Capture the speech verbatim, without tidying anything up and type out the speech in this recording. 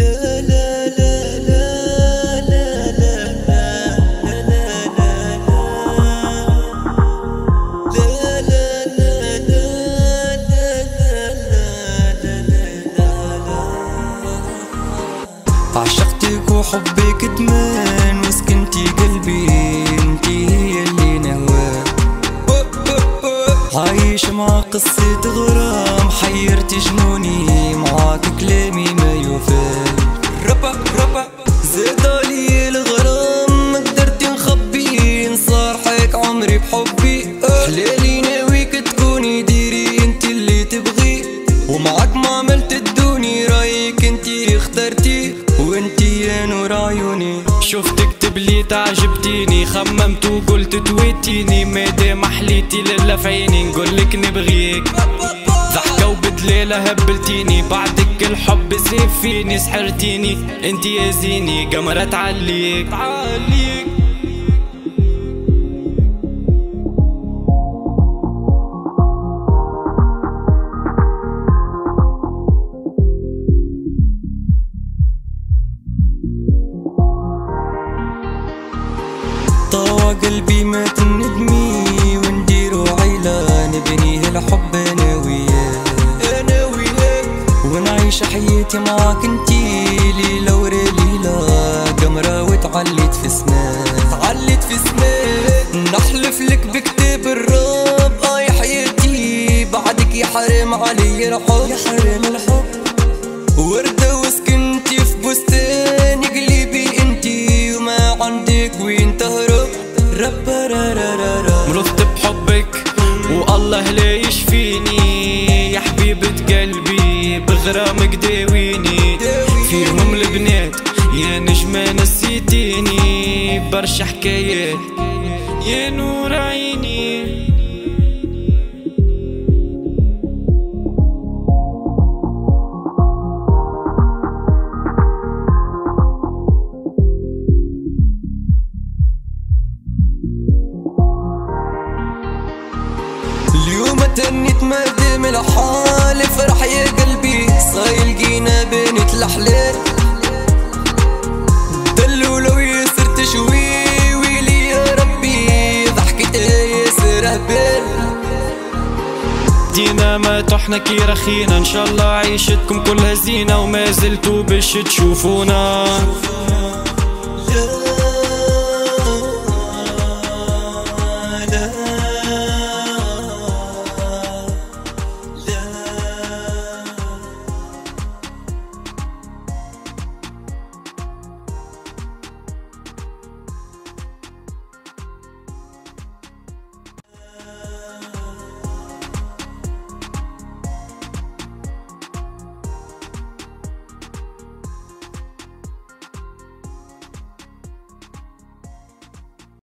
عشقتك وحبك ادمان وسكنتي قلبي انتي هي اللي نهواه. عايش مع قصة غرام حيرتي جنوني معاك كلامي ما يوفى. ربا ربا زادالي الغرام ما قدرت نخبي نصارحك عمري بحبي. حلالي ناويك تكوني ديري انتي اللي تبغي ومعاك ما عملت الدوني رايك انتي اخترتي وانتي يا نور عيوني. شفتك تبليت عجبتيني خممت وقلت تويتيني مادام حليتي للا في عيني نقولك نبغيك. ضحكة وبدليلة هبلتيني بعدك الحب سيف فيني سحرتيني انتي يا زيني قمرة تعليك تعليك. طوى قلبي ما تندمي ونديرو عيلة نبنيه الحب انا وياك انا وياك ونعيش حياتي معاك انتي ليلة ورا ليلة قمرة وتعليت في سماك تعليت في سماك. نحلف لك بكتاب الرب اه يا حياتي بعدك يا حرام علي الحب يا حرام الحب. وردة وسكنتي في بستان قلبي انتي وما عندك وين تهرب. ربا را را را را مرضت بحبك والله لا يشفيني يا حبيبة قلبي بغرامك داويني. فيهم البنات يا نجمة نسيتيني برشا حكايات يا نور عيني. اليوم تنيت مادام الحال فرح يا قلبي صايل لقينا بنت الأحلام. دلو لو ياسر تشوي ويلي يا ربي ضحكتها ياسر هبال. دينا ما طحنا كي رخينا ان شاء الله عيشتكم كلها زينة وما زلتوا باش تشوفونا.